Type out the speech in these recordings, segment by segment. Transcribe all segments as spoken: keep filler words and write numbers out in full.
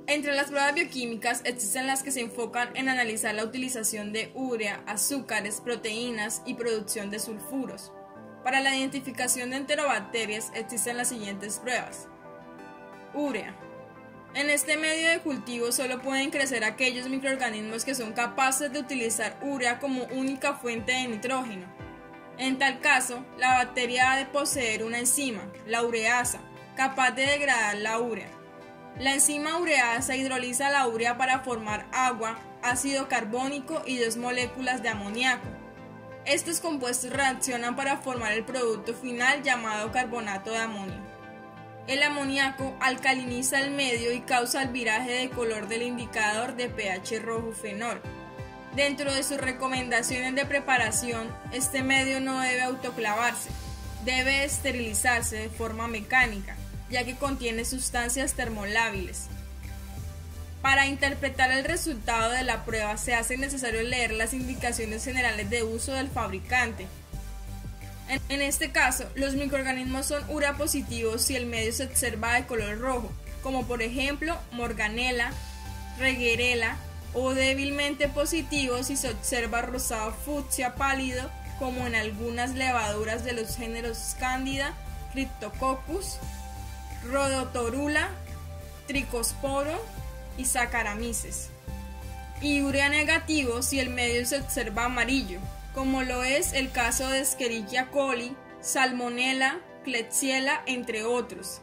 Entre las pruebas bioquímicas existen las que se enfocan en analizar la utilización de urea, azúcares, proteínas y producción de sulfuros. Para la identificación de enterobacterias existen las siguientes pruebas. Urea. En este medio de cultivo solo pueden crecer aquellos microorganismos que son capaces de utilizar urea como única fuente de nitrógeno. En tal caso, la bacteria ha de poseer una enzima, la ureasa, capaz de degradar la urea. La enzima ureasa hidroliza la urea para formar agua, ácido carbónico y dos moléculas de amoníaco. Estos compuestos reaccionan para formar el producto final llamado carbonato de amonio. El amoníaco alcaliniza el medio y causa el viraje de color del indicador de pH rojo fenol. Dentro de sus recomendaciones de preparación, este medio no debe autoclavarse, debe esterilizarse de forma mecánica, ya que contiene sustancias termolábiles. Para interpretar el resultado de la prueba se hace necesario leer las indicaciones generales de uso del fabricante. En, en este caso, los microorganismos son urea positivos si el medio se observa de color rojo, como por ejemplo Morganella, Reguerella, o débilmente positivos si se observa rosado fucsia pálido, como en algunas levaduras de los géneros Candida, Cryptococcus, Rhodotorula, Tricosporo y Saccharomyces. Y urea negativo si el medio se observa amarillo, como lo es el caso de Escherichia coli, Salmonella, Klebsiella, entre otros.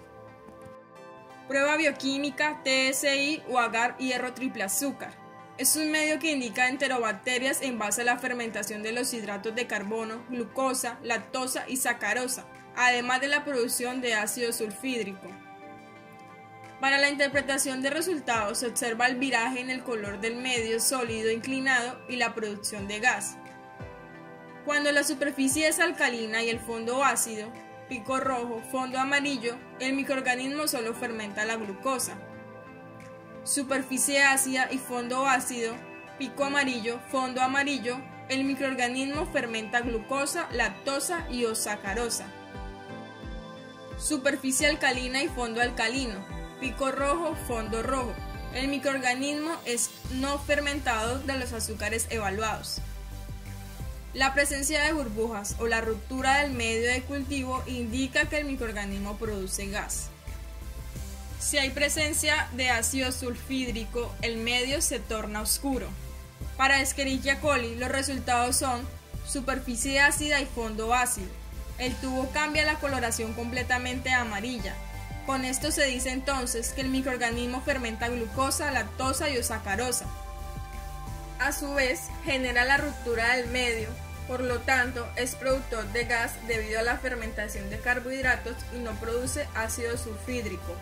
Prueba bioquímica T S I o agar hierro triple azúcar. Es un medio que indica enterobacterias en base a la fermentación de los hidratos de carbono, glucosa, lactosa y sacarosa, además de la producción de ácido sulfídrico. Para la interpretación de resultados se observa el viraje en el color del medio sólido inclinado y la producción de gas. Cuando la superficie es alcalina y el fondo ácido, pico rojo, fondo amarillo, el microorganismo solo fermenta la glucosa. Superficie ácida y fondo ácido, pico amarillo, fondo amarillo, el microorganismo fermenta glucosa, lactosa y o sacarosa. Superficie alcalina y fondo alcalino, pico rojo, fondo rojo. El microorganismo es no fermentado de los azúcares evaluados. La presencia de burbujas o la ruptura del medio de cultivo indica que el microorganismo produce gas. Si hay presencia de ácido sulfídrico, el medio se torna oscuro. Para Escherichia coli, los resultados son superficie ácida y fondo ácido. El tubo cambia la coloración completamente a amarilla. Con esto se dice entonces que el microorganismo fermenta glucosa, lactosa y o sacarosa. A su vez, genera la ruptura del medio, por lo tanto, es productor de gas debido a la fermentación de carbohidratos y no produce ácido sulfídrico.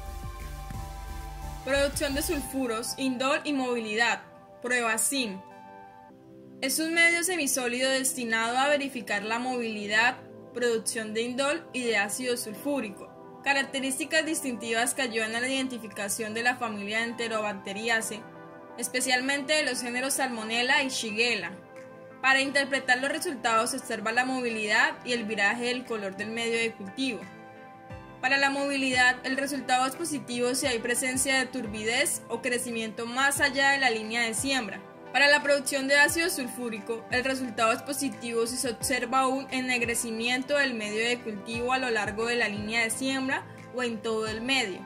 Producción de sulfuros, indol y movilidad. Prueba S I M. Es un medio semisólido destinado a verificar la movilidad, producción de indol y de ácido sulfúrico, características distintivas que ayudan a la identificación de la familia Enterobacteriaceae, especialmente de los géneros Salmonella y Shigella. Para interpretar los resultados se observa la movilidad y el viraje del color del medio de cultivo. Para la movilidad, el resultado es positivo si hay presencia de turbidez o crecimiento más allá de la línea de siembra. Para la producción de ácido sulfúrico, el resultado es positivo si se observa un ennegrecimiento del medio de cultivo a lo largo de la línea de siembra o en todo el medio.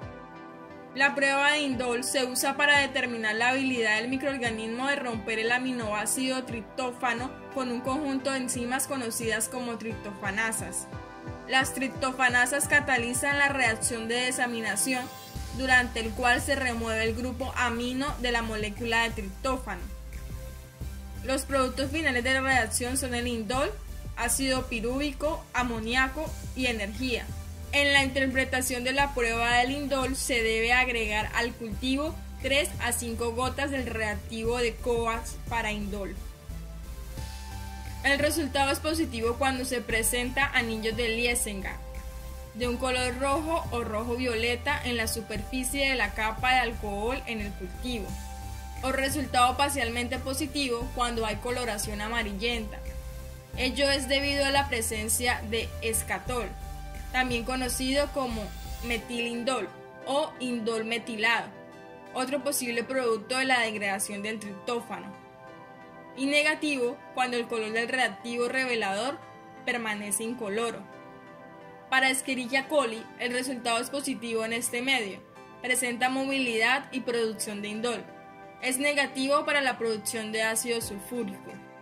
La prueba de indol se usa para determinar la habilidad del microorganismo de romper el aminoácido triptófano con un conjunto de enzimas conocidas como triptofanasas. Las triptofanasas catalizan la reacción de desaminación, durante el cual se remueve el grupo amino de la molécula de triptófano. Los productos finales de la reacción son el indol, ácido pirúvico, amoníaco y energía. En la interpretación de la prueba del indol se debe agregar al cultivo tres a cinco gotas del reactivo de Coats para indol. El resultado es positivo cuando se presenta anillos de Liesenga, de un color rojo o rojo-violeta en la superficie de la capa de alcohol en el cultivo, o resultado parcialmente positivo cuando hay coloración amarillenta. Ello es debido a la presencia de escatol, también conocido como metilindol o indol metilado, otro posible producto de la degradación del triptófano, y negativo cuando el color del reactivo revelador permanece incoloro. Para Escherichia coli, el resultado es positivo en este medio, presenta movilidad y producción de indol. Es negativo para la producción de ácido sulfúrico.